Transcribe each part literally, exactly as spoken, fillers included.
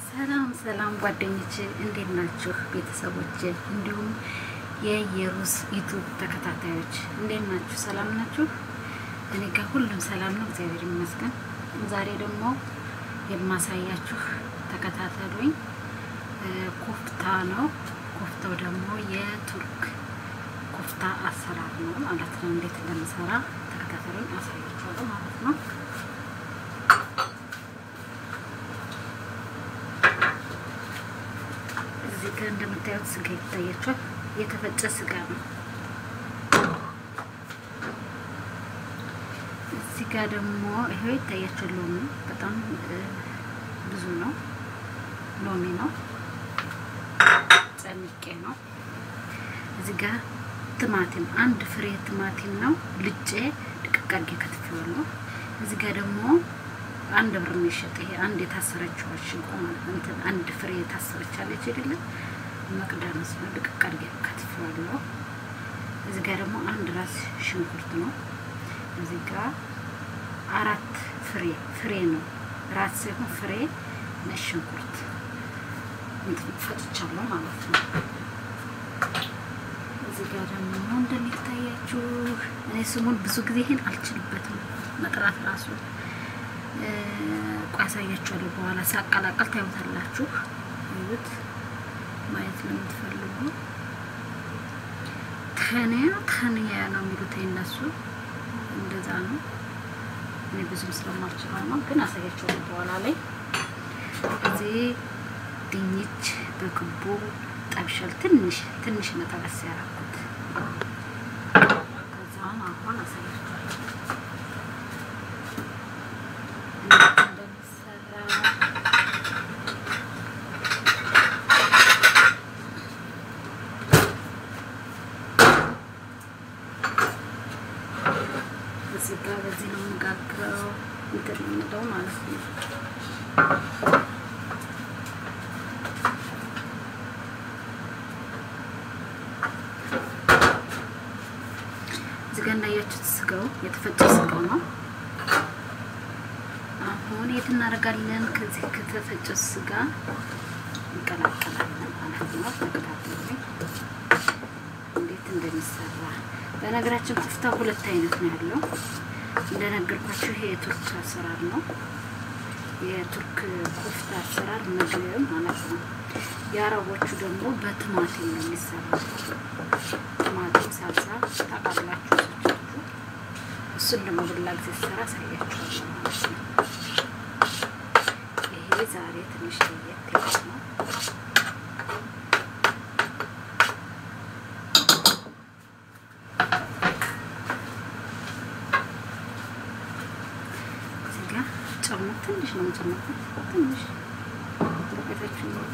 ሰላም ሰላም ጓደኞቼ እንዴት ናችሁ? ቤተሰቦቼ እንዲሁም የየሩስ ዩቲዩብ ተከታታዮች እንዴት ናችሁ? ሰላም ናችሁ? እኔ ጋር ሁሉም ሰላም ነው፣ እግዚአብሔር ይመስገን። ዛሬ ደግሞ የማሳያችሁ ተከታተሉኝ ኮፍታ ነው። ኮፍታው ደግሞ የቱርክ ኮፍታ አሰራር ነው ማለት ነው። እንዴት እንደምሰራ ተከታተሉኝ፣ አሳያችኋለሁ ማለት ነው። እዚህ ጋር እንደምታዩት ስጋ ይታያችኋል። የተፈጨ ስጋ ነው። እዚህ ጋር ደግሞ ይሄው ይታያችኋል። ሎሚ በጣም ብዙ ነው። ሎሚ ነው፣ ጨምቄ ነው። እዚህ ጋር ቲማቲም አንድ ፍሬ ቲማቲም ነው ልጬ ድቅቅ አድርጌ ከትፌዋለሁ። እዚህ ጋር ደግሞ አንድ ብር ነው የሚሸጥ። ይሄ አንድ የታሰረችው ሽንቆ ማለት ነው። አንድ ፍሬ የታሰረች አለች አይደለ? መቅዳነስ ነው፣ ድቅቅ አድርጌ ከትፌዋለሁ። እዚህ ጋር ደግሞ አንድ ራስ ሽንኩርት ነው። እዚህ ጋር አራት ፍሬ ፍሬ ነው፣ ራስ ሳይሆን ፍሬ ነጭ ሽንኩርት ፈጭቻለሁ ማለት ነው። እዚህ ጋር ደግሞ እንደሚታያችሁ እኔ ስሙን ብዙ ጊዜ ይሄን አልችልበትም መጥራት ራሱ ቋሳያችኋለሁ። በኋላ ሳቀላቀል ታዩታላችሁ። እዩት፣ ማየት ለምትፈልጉ ተኒያ ተኒያ ነው የሚሉት እነሱ፣ እንደዛ ነው። እኔ ብዙም ስለማልችለው ነው፣ ግን አሳያችኋለሁ በኋላ ላይ። እዚህ ድንች በክቡ ጠብሻል። ትንሽ ትንሽ ነው ጠበስ ያደረኩት። ከዛ አሁን አሳያችኋለሁ እዚህ ጋር በዚህ ነው የምጋግረው እንደምንለው ማለት ነው። እዚህ ጋር እንዳያችሁት ስጋው የተፈጨ ስጋው ነው። አሁን የት እናደርጋለን? ከዚህ ከተፈጨ ስጋ እንቀላቀላለን ማለት ነው። ተከታተሉኝ እንዴት እንደሚሰራ። በነገራችን ኮፍታ ሁለት አይነት ነው ያለው። እንደነገርኳችሁ ይሄ የቱርክ አሰራር ነው። የቱርክ ኮፍታ አሰራር ምግብ ማለት ነው። የአረቦቹ ደግሞ በቲማቲም ነው የሚሰራው። ቲማቲም ሳልሳ ታቃላችሁ ሰጣችሁ። እሱን ደግሞ ብላግ ሲሰራ ሳያችኋለሁ ማለት ነው። ይሄ ዛሬ ትንሽ ለየት ያለ ነው። ትንሽ ነው የምጨምረው፣ ትንሽ ለቤታችን ነው።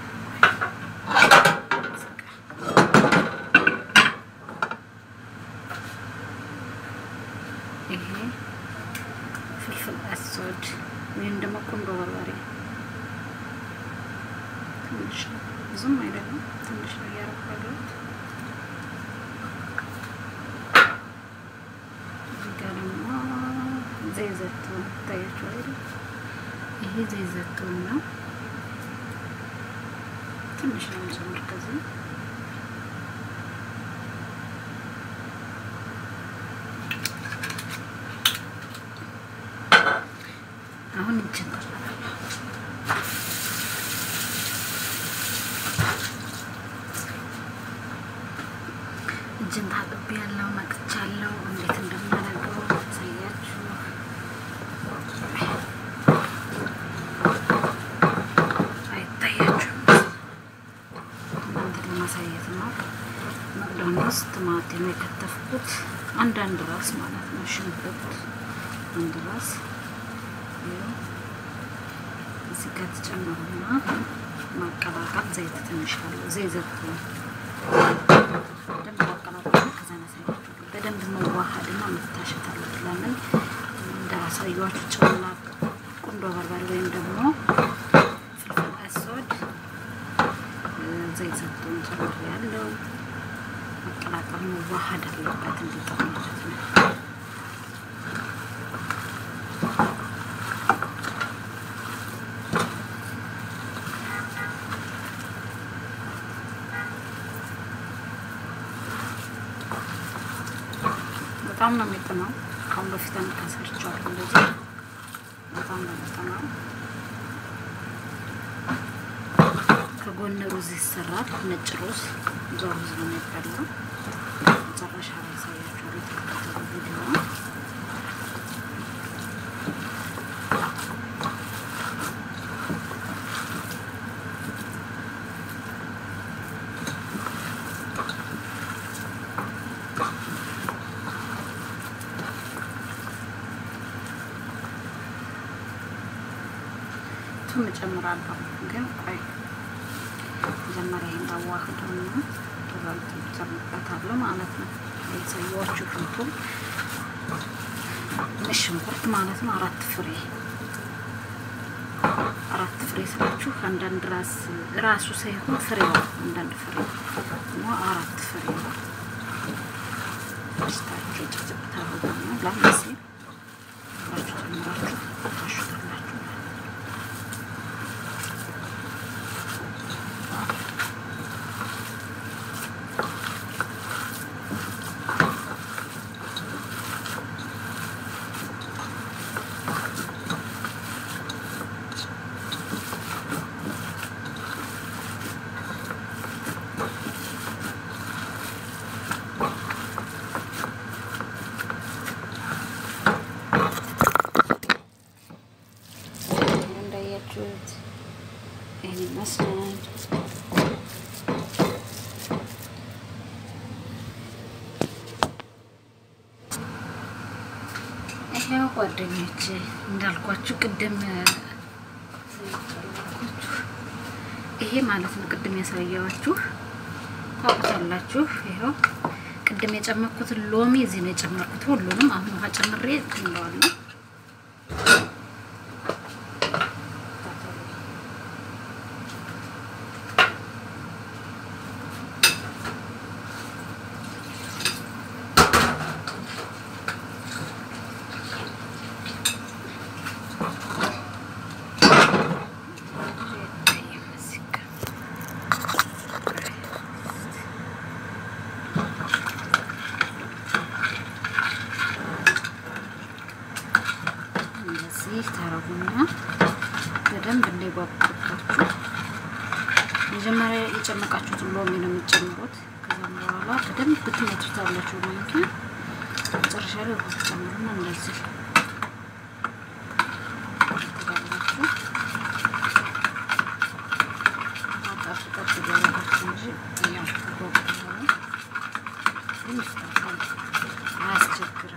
ይሄ ፍልፍል አስወድ ወይም ደግሞ ቁንዶ በርበሬ ትንሽ ነው፣ ብዙም አይደለም፣ ትንሽ ነው ያረጋጋው። እዚህ ጋር ደግሞ ዘይት ዘይቱን ታያችኋል አይደል? ይሄ ዘይት ዘይቱን ነው። ትንሽ ነው የምጨምረው። ከዚህ አሁን እንጨምራለን። እጅን ታጥቤያለሁ፣ መጥቻለሁ። እንዴት እንደማደርገው አሳያችሁ። ማሳየት ነው። መቅዶኒስ ቲማቲም የከተፍኩት አንድ አንድ ራስ ማለት ነው። ሽንኩርት አንድ ራስ ይኸው እዚህ ጋር ተጨምሩና ማቀላቀል። ዘይት ትንሽ አለው። ዘይት ዘይቱን በደንብ ማቀላቀል። ከዛ ማሳያችሁ በደንብ መዋሃድና መታሸት አለበት። ለምን እንዳሳያችሁ ጨውና ቁንዶ በርበሬ ወይም ደግሞ ፍልፍል አስወድ ዘይት ዘይቱን ጨምሬያለሁ። መቀላቀል መዋሃድ አለበት እንዲጠቅም ማለት ነው። በጣም ነው የሚጥመው ካሁን በፊት አንታሰርቻለሁ እንደዚህ በጣም ነው የሚጥመው ከጎን ሩዝ ይሰራል ነጭ ሩዝ ሩዝ ነው የሚባለው መጨረሻ ላይ ሳያችሁ ተከታተሉ ቪዲዮ ቱም ጨምራለሁ ግን ቆይ መጀመሪያ እንዳዋህደውና ተባልቶ ጨምራታለሁ ማለት ነው የሰየዋችሁ ፍንቱም ሽንኩርት ማለት ነው አራት ፍሬ አራት ፍሬ ስላችሁ አንዳንድ ራስ ራሱ ሳይሆን ፍሬው አንዳንድ ፍሬ ነው አራት ፍሬ ስታችሁ ጨምራታለሁ ነው ላምሲ አራችሁ ጨምራችሁ ታሽታላችሁ any mustard ይሄው ጓደኞቼ እንዳልኳችሁ ቅድም ይሄ ማለት ነው ቅድም ያሳያችሁ ታውቁታላችሁ ይሄው ቅድም የጨመርኩት ሎሚ እዚህ ነው የጨመርኩት ሁሉንም አሁን ውሃ ጨምሬ ትንባለሁ ታረጉና በደንብ እንደይጓጉታችሁ መጀመሪያ የጨመቃችሁት ሎሚ ነው የምትጨምሩት ከዛ በኋላ በደንብ ብትመቱታላችሁ ማለት ነው መጨረሻ ላይ ውሃ ጨምሩና እንደዚህ ታደርጋላችሁ አጣፍጣችሁ ያላችሁ እንጂ ያው ተቆጥተው ይስተካከል አያስቸግርም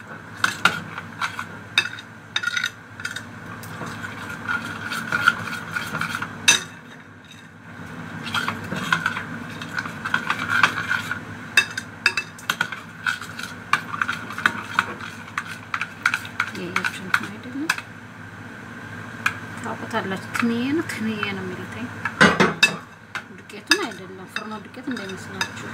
ታውቁታላችሁ ትንዬ ነው ትንዬ ነው የሚሉትኝ ዱቄቱን አይደለም ፍርኖ ዱቄት እንዳይመስላችሁ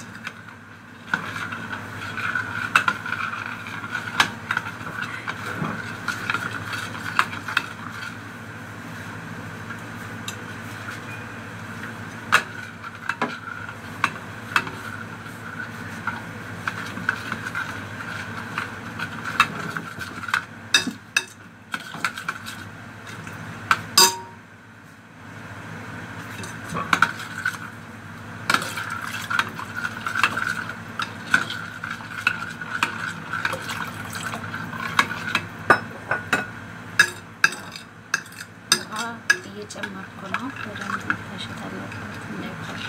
እየጨመርኩ ነው በደንብ ታሽታ አለበት እንዳይፈሽ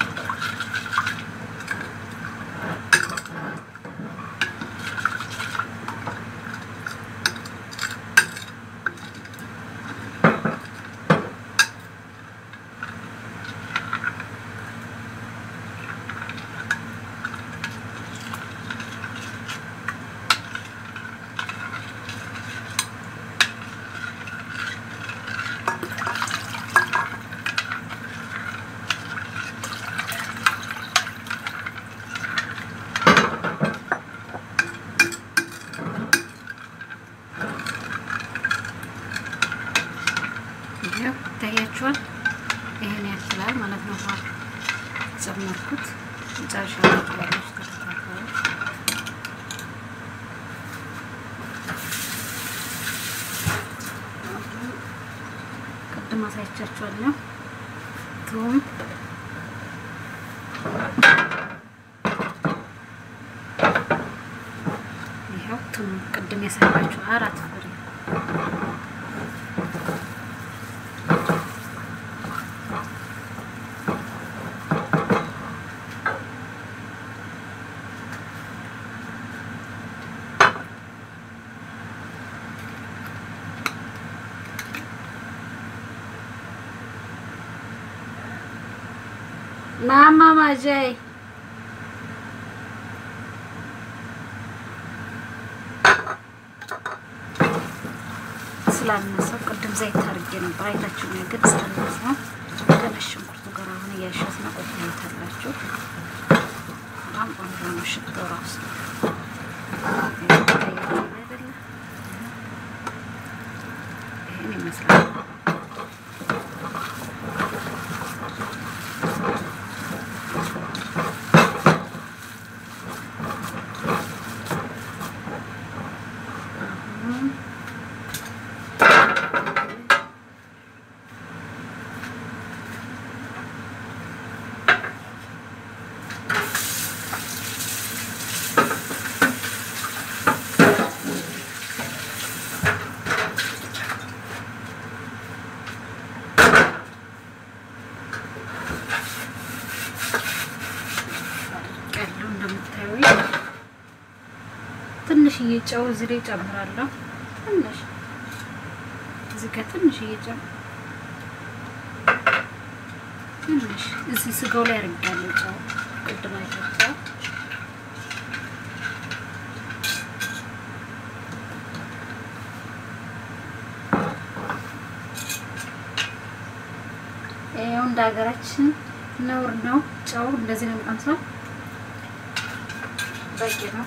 ታያችኋል ይሄን ያክላል ማለት ነው ጨመርኩት መጨረሻ ላይ ተከታተሉ ማሳይቻችኋለሁ ቱም ይሄው ቱም ቅድም የሰራችሁ አራት ፍሬ Mama Majay ስላነሰው ቅድም ዘይት አድርጌ ነበር አይታችሁ ነው ግን ስላነሰው ትንሽ ሽንኩርቱ ጋር አሁን እያሸስና ቆይታላችሁ በጣም ቆንጆ ነው ሽታው ራሱ ይሄን ይመስላል ትንሽ እየጨው እዚህ ላይ ጨምራለሁ ትንሽ እዚህ ጋር ትንሽ እየጨው ትንሽ እዚህ ስጋው ላይ አድርጋለሁ ጨው ቅድም አይታችሁ ይሄው እንደ ሀገራችን ነውር ነው ጨው እንደዚህ ነው የምቀምሰው በቂ ነው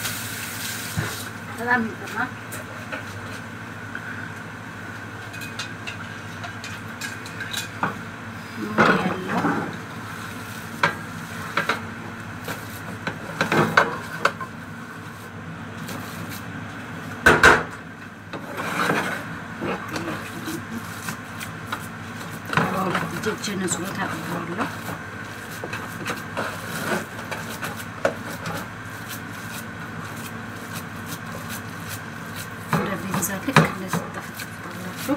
ሰላም ይጠማ ጀጀነ ጽሁታ አጥቷለሁ ዛልክ ለስተፈጥፋላችሁ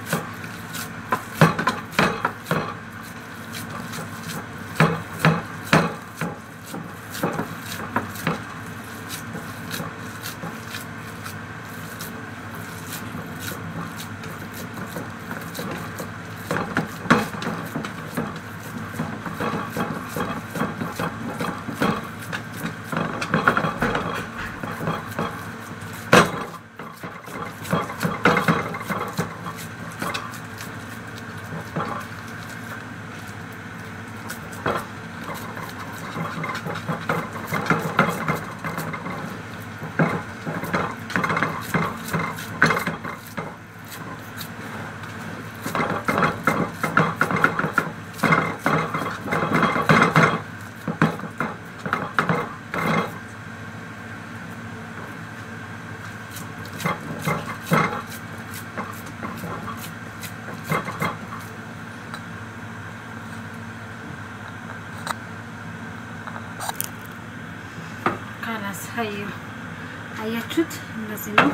هاي አያችሁት እንደዚህ ነው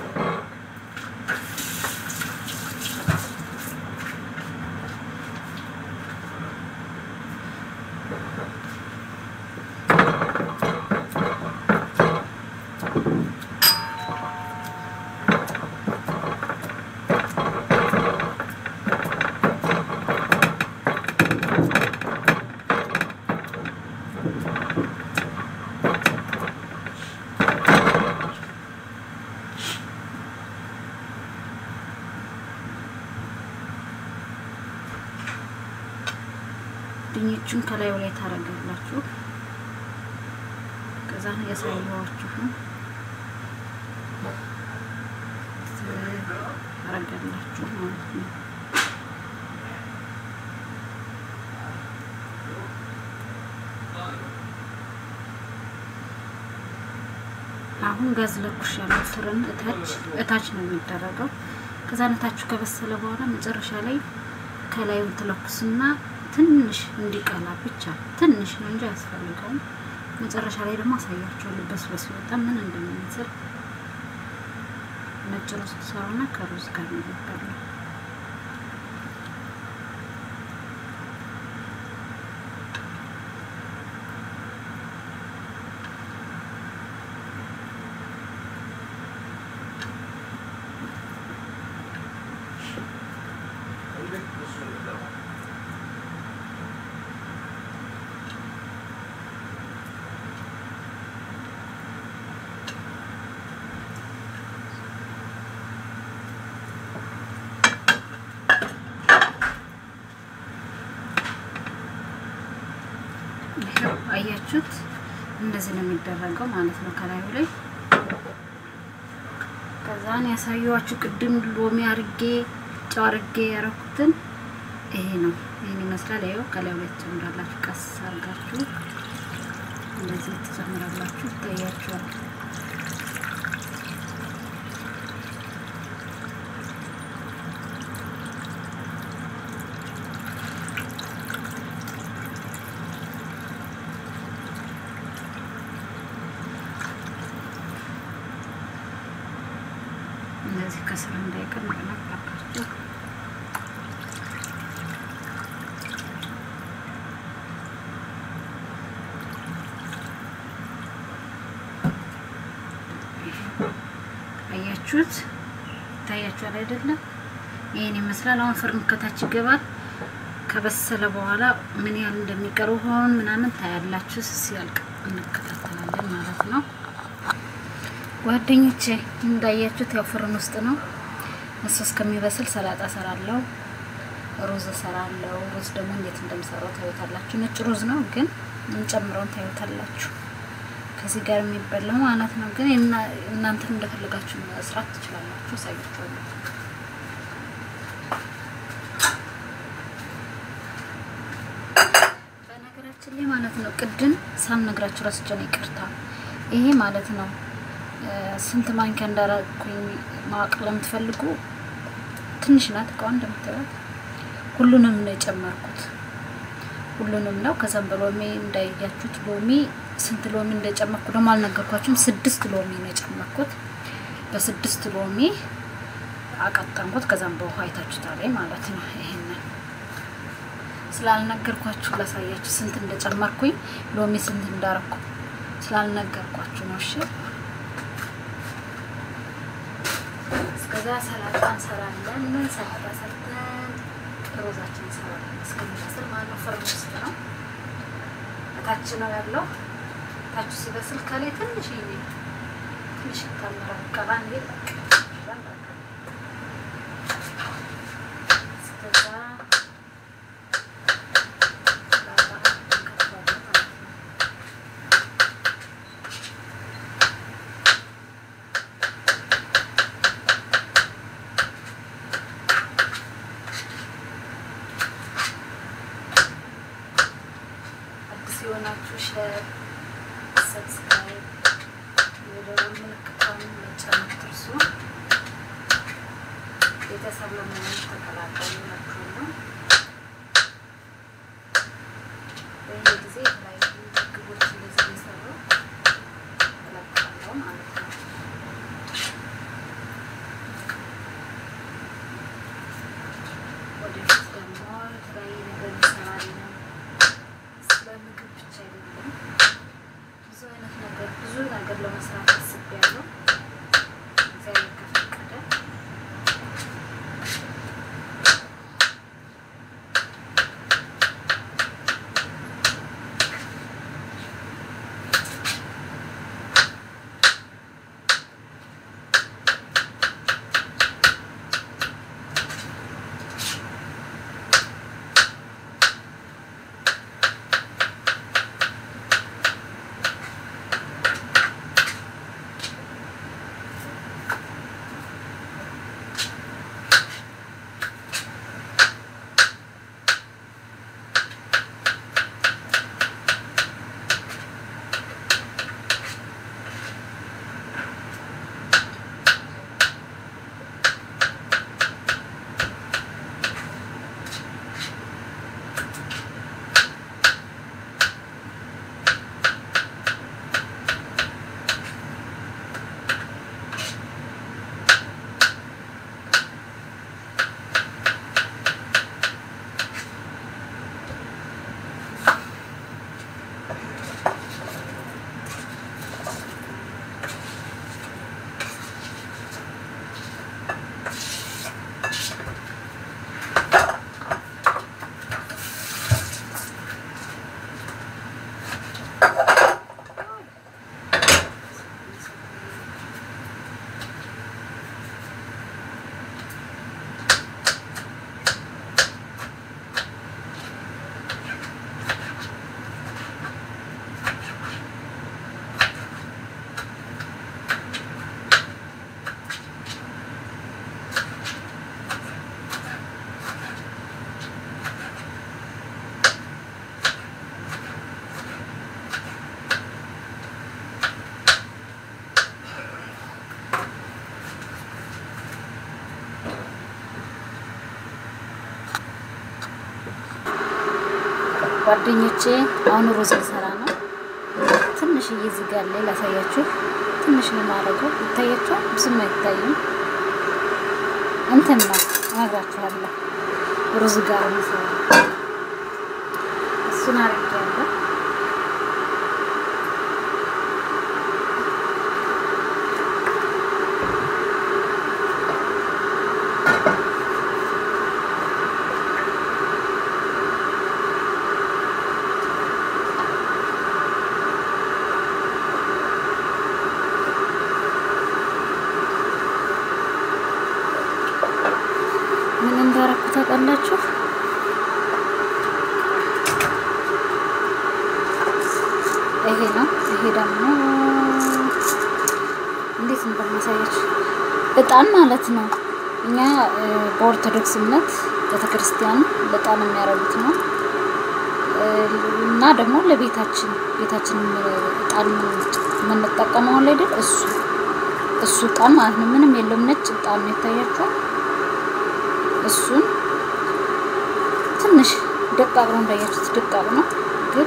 ድንቹን ከላይ ወላይ ታረጋላችሁ ከዛ ያሳያችሁ ታረጋላችሁ ማለት ነው አሁን ጋዝ ለኩሻለሁ ትረን እታች እታች ነው የሚደረገው ከዛ ነታችሁ ከበሰለ በኋላ መጨረሻ ላይ ከላዩን ትለኩስና ትንሽ እንዲቀላ ብቻ ትንሽ ነው እንጂ አያስፈልገውም። መጨረሻ ላይ ደግሞ አሳያችኋለሁ በስበስ ሲወጣ ምን እንደሚመስል። ነጭ ሩዝ ሰራውና ከሩዝ ጋር ነው የሚበላው። አያችሁት እንደዚህ ነው የሚደረገው ማለት ነው ከላዩ ላይ። ከዛን ያሳየዋችሁ ቅድም ሎሚ አርጌ ጨው አርጌ ያረኩትን ይሄ ነው። ይሄን ይመስላል። ያው ከላዩ ላይ ትጨምራላችሁ። ቀስ አርጋችሁ እንደዚህ ትጨምራላችሁ። ታያችኋል። እንደዚህ ከስራ እንዳይቀር ማናቀርቃችሁ አያችሁት ታያችኋል አይደለም? ይሄን ይመስላል። አሁን ፍርን ከታች ይገባል። ከበሰለ በኋላ ምን ያህል እንደሚቀረው ሆን ምናምን ታያላችሁ። ሲያልቅ እንከታተላለን ማለት ነው። ጓደኞቼ እንዳያችሁት ያው ፍርን ውስጥ ነው። እሱ እስከሚበስል ሰላጣ ሰራለው፣ ሩዝ ሰራለው። ሩዝ ደግሞ እንዴት እንደምሰራው ታዩታላችሁ። ነጭ ሩዝ ነው ግን እንጨምረውን ታዩታላችሁ። ከዚህ ጋር የሚበላው ማለት ነው። ግን እናንተ እንደፈለጋችሁ መስራት ትችላላችሁ። ሳይታችሁ በነገራችን ላይ ማለት ነው ቅድም ሳልነግራችሁ ረስቼ ነው ይቅርታ። ይሄ ማለት ነው ስንት ማንኪያ እንዳረኩኝ ማወቅ ለምትፈልጉ ትንሽ ናት እኮ እንደምታዩት። ሁሉንም ነው የጨመርኩት ሁሉንም ነው። ከዛም በሎሚ እንዳያችሁት ሎሚ ስንት ሎሚ እንደጨመርኩ ደግሞ አልነገርኳችሁም። ስድስት ሎሚ ነው የጨመርኩት። በስድስት ሎሚ አቀጠንኩት። ከዛም በውሃ አይታችሁታል ማለት ነው። ይሄንን ስላልነገርኳችሁ ላሳያችሁ ስንት እንደጨመርኩኝ ሎሚ ስንት እንዳረኩ ስላልነገርኳችሁ ነው። እሺ ከዛ ሰላጣ እንሰራለን። ሰላጣ ሰርተን ሩዛችን እንሰራለን። እስከሚበስል ማለት ፍርን ውስጥ ነው። ታች ነው ያለው። ታች ሲበስል ከላይ ትንሽ ይሄ ትንሽ ካሜራ ቀባን ይል ሲሆናችሁ ሼር ሰብስክራይብ የደወል ምልክቱን መጫን አትርሱ። ቤተሰብ ለመሆን ተቀላቀሉ ነው። በየጊዜ ላይ ምግቦች እንደዚህ እየሰሩ እለቃለሁ ማለት ነው። ወደፊት ደግሞ የተለያየ ነገር እንሰራለን። ምግብ ብቻ አይደለም ብዙ አይነት ነገር ብዙ ነገር ለመስራት አስቤያለሁ። እግዚአብሔር ከፈቀደ ጓደኞቼ አሁን ሩዝ ልሰራ ነው። ትንሽ እዚህ ጋር ላይ ላሳያችሁ። ትንሽ ነው ማረገው። ይታያችኋል? ብዙም አይታይም። እንትን ነው አናግራችኋለሁ። ሩዝ ጋር ነው ሰራ እሱን አርጌያለሁ። ምን እንዳረኩ ታውቃላችሁ? ይሄ ነው። ይሄ ደግሞ እንዴት እንደማሳያችሁ እጣን ማለት ነው። እኛ በኦርቶዶክስ እምነት ቤተክርስቲያን እጣን የሚያረጉት ነው እና ደግሞ ለቤታችን ቤታችን እጣን የምንጠቀመው ላይ አይደል? እሱ እሱ እጣን ማለት ነው። ምንም የለውም፣ ነጭ እጣን ነው። ይታያችኋል? እሱን ትንሽ ደቃቅ ነው፣ እንዳያችሁት ደቃቅ ነው። ግን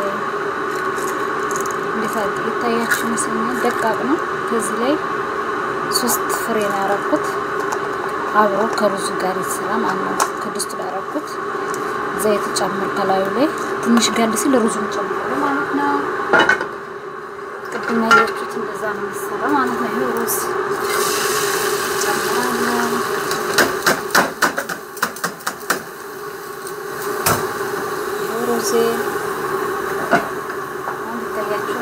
እንዴት አድርጌ ይታያችሁ መሰለኝ? ደቃቅ ነው። ከዚህ ላይ ሶስት ፍሬ ነው ያረኩት አብሮ ከሩዙ ጋር ይሰራ ማለት ነው። ከድስቱ ላይ ያረኩት ዘይት ጨምር ከላዩ ላይ ትንሽ ጋር ሲል ሩዙን ጨምር ማለት ነው። ቅድም ያያችሁት እንደዛ ነው የሚሰራ ማለት ነው። ይሄ ሩዝ ጨምራለሁ። ሩዝ አሁን ይታያችሁ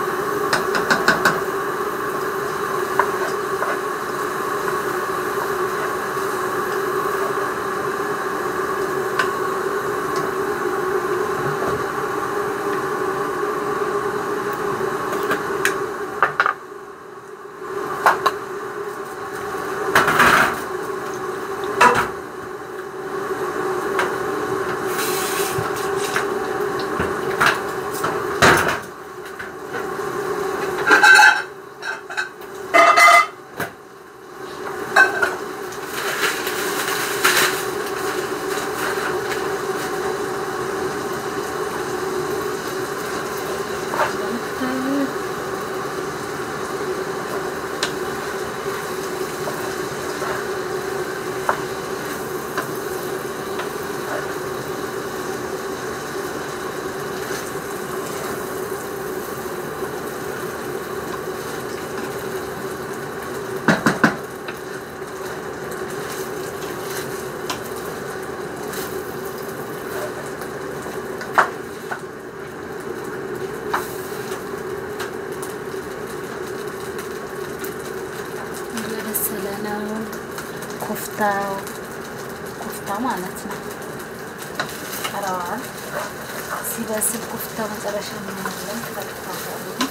ኮፍታ ኮፍታ ማለት ነው። ቀራዋል ሲበስል ኮፍታ መጨረሻ ምን ማለት ነው?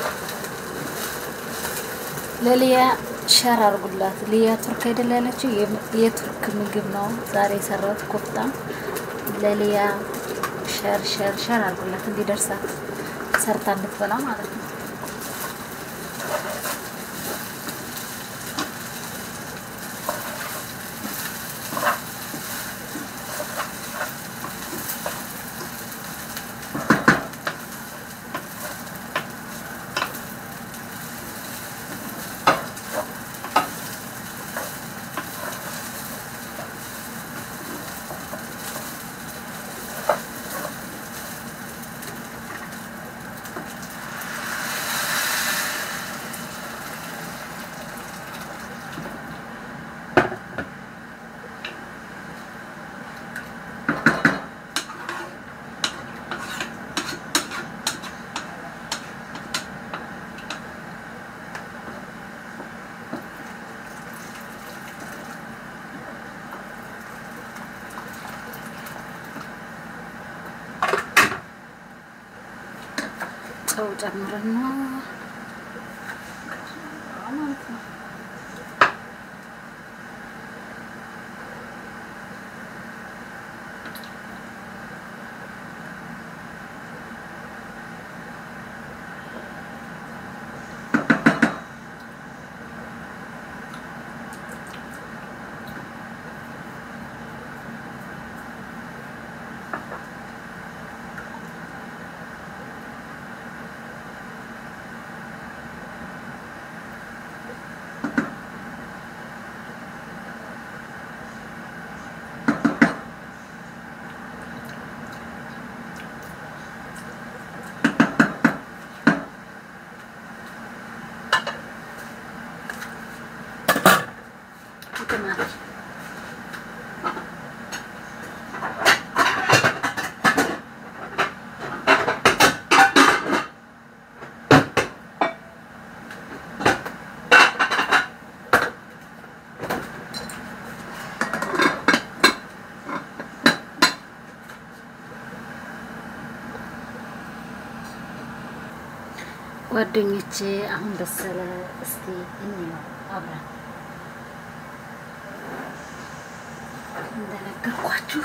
ለሊያ ሸር አርጉላት። ሊያ ቱርክ አይደል ያለችው? የቱርክ ምግብ ነው ዛሬ የሰራሁት ኮፍታ። ለሊያ ሸር ሸር ሸር አርጉላት እንዲደርሳት ሰርታ እንድትበላ ማለት ነው። ጨው ጨምረና ማለት ነው። ትማት ጓደኞቼ አሁን በሰለ እስቲ እንየው አብረን እንደነገርኳችሁ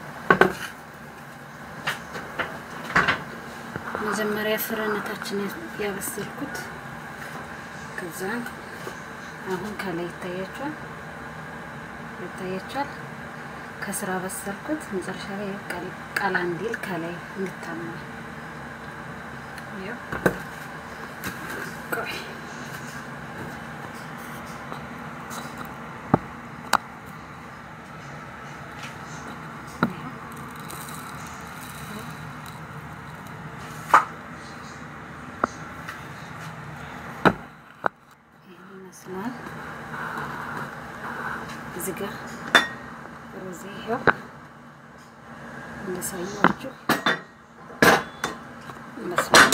መጀመሪያ ፍረነታችን ያበሰልኩት ከዛ አሁን ከላይ ይታያችኋል ይታያችኋል ከስራ በሰልኩት መጨረሻ ላይ ቀላ እንዲል ከላይ እንድታማ ያው ቆይ ይመስላል እዚህ ጋር ሮዜ ይሄው እንደሳያችሁ ይመስላል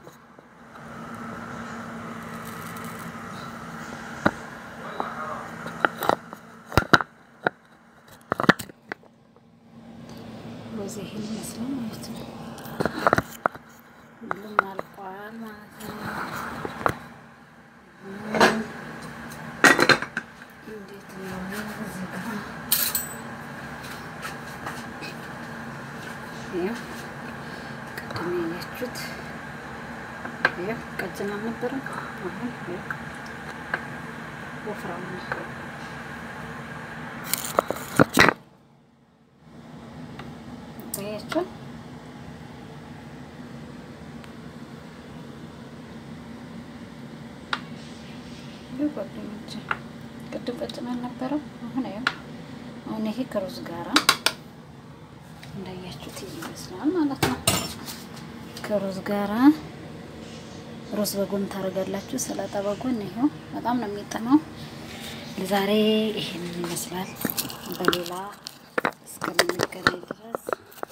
ሮዜ ይሄን ይመስላል ማለት ነው ሁሉም አልቋል ማለት ነው እንዴት ነው እዚህ ጋር ይሄ ቅድም ያያችሁት ይሄ ቀጭን አልነበረም አሁን ይሄ ወፍራም ነው ታያችሁ ጓደኞቼ ቅድም ቀጭን አልነበረም አሁን ያው አሁን ይሄ ከሩዝ ጋራ እንዳያችሁት ይመስላል ማለት ነው ከሩዝ ጋራ ሩዝ በጎን ታረጋላችሁ ሰላጣ በጎን ይሄው በጣም ነው የሚጠማው ለዛሬ ይሄን ይመስላል በሌላ እስከምንገናኝ ድረስ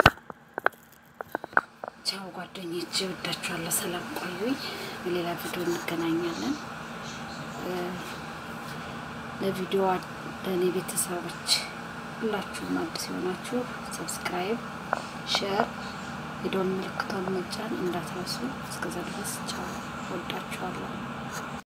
ቻው ጓደኞቼ ወዳችኋለሁ ሰላም ቆዩኝ በሌላ ቪዲዮ እንገናኛለን ለቪዲዮ ለኔ ቤተሰቦች ሁላችሁም አዲስ ሆናችሁ ሰብስክራይብ ሼር ቪዲዮ ምልክቱን መጫን እንዳትረሱ እስከዛ ድረስ ቻው ወዳችኋለሁ